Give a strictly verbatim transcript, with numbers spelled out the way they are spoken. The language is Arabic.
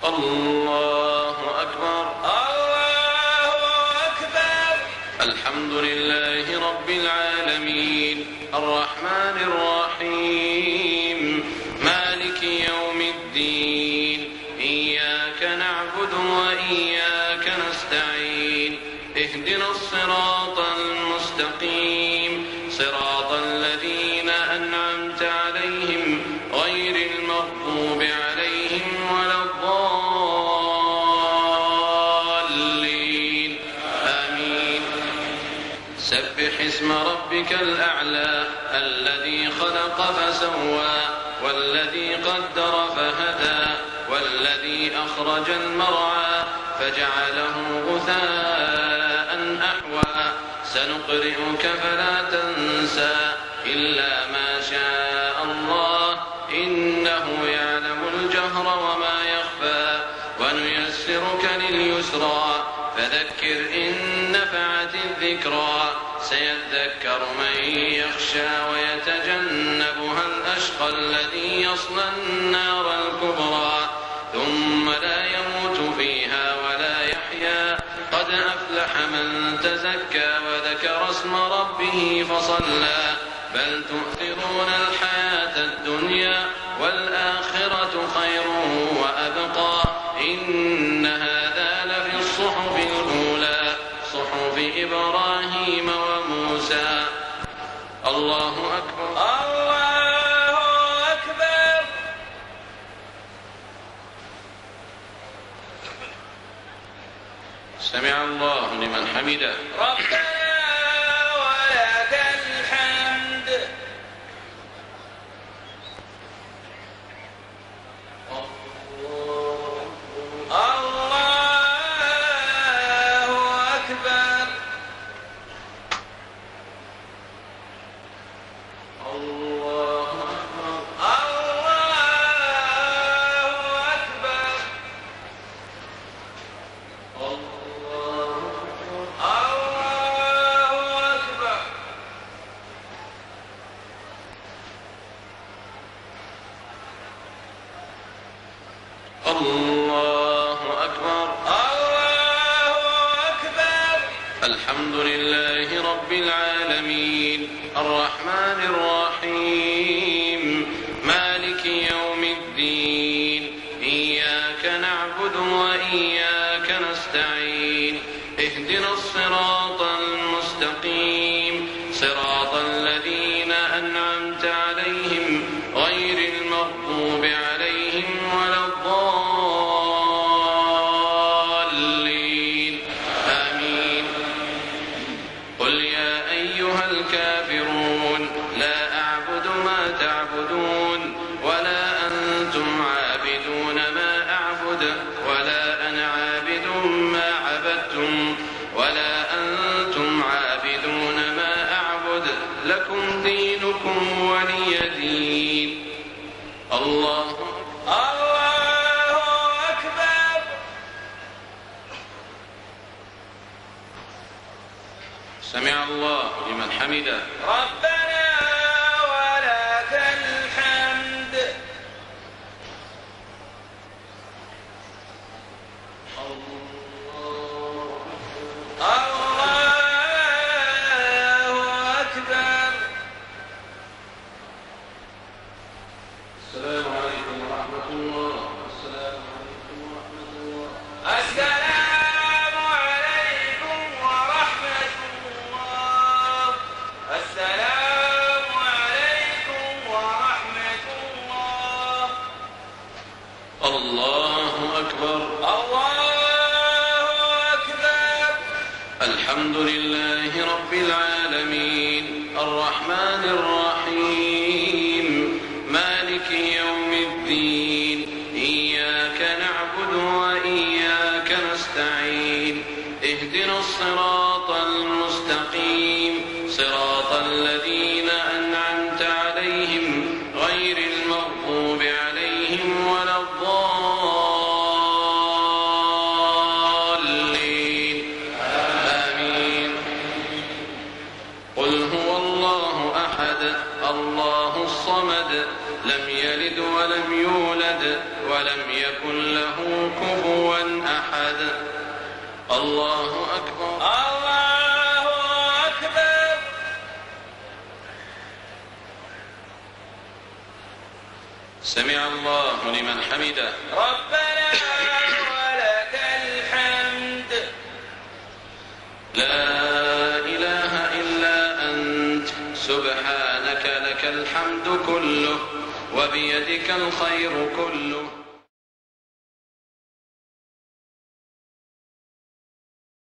الله أكبر. الله أكبر. الحمد لله رب العالمين الرحمن الرحيم مالك يوم الدين إياك نعبد وإياك نستعين اهدنا الصراط المستقيم صراط الذين أنعمت عليهم غير المغضوب عليهم ولا الضالين آمين. سبح اسم ربك الأعلى الذي خلق فسوى والذي قدر فهدى والذي أخرج المرعى فجعله غثاء أحوى سنقرئك فلا تنسى إلا ما شاء الله إنه يعلم الجهر وما يخفى ونيسرك لليسرى فذكر إن نفعت الذكرى سيذكر من يخشى ويتجنبها الأشقى الذي يصلى النار الكبرى ثم لا يموت فيها ولا يحيا قد أفلح من تزكى وذكر اسم ربه فصلى بل تؤثرون الحياة الدنيا والآخرة خير وأبقى إن هذا لفي الصحف الأولى صحف إبراهيم وموسى. الله أكبر. الله أكبر. سمع الله لمن حمده. ربنا ولك الحمد. الله أكبر. الله أكبر. الله أكبر. الله أكبر. الله أكبر. الله أكبر. الحمد لله رب العالمين الرحمن الرحيم مالك يوم الدين إياك نعبد وإياك نستعين اهدنا الصراط المستقيم صراط الذين أنعمت عليهم غير المغضوب عليهم ولا الضالين آمين. قل يا أيها الكافرون لا أعبد ما تعبدون ولا أنتم عابدون ما أعبد ولا أنا عابد ما عبدتم ولا أنتم عابدون ما أعبد لكم دينكم ولي دين. الله الله أكبر. سمع الله لمن حمده. ربنا ولك الحمد. الله أكبر. السلام عليكم ورحمة الله. السلام عليكم ورحمة الله. السلام عليكم ورحمة الله. السلام عليكم ورحمة الله. الله أكبر. الله أكبر. الحمد لله رب العالمين الرحمن الرحيم مالك يوم الدين إياك نعبد وإياك نستعين اهدنا الصراط المستقيم صراط الذين أنعمت عليهم غير المغضوب عليهم ولا الضالين آمين. ولم يولد ولم يكن له كفوا أحد. الله أكبر. الله أكبر. سمع الله لمن حمده. ربنا ولك الحمد. لا إله إلا أنت سبحانك لك الحمد كله وبيدك الخير كله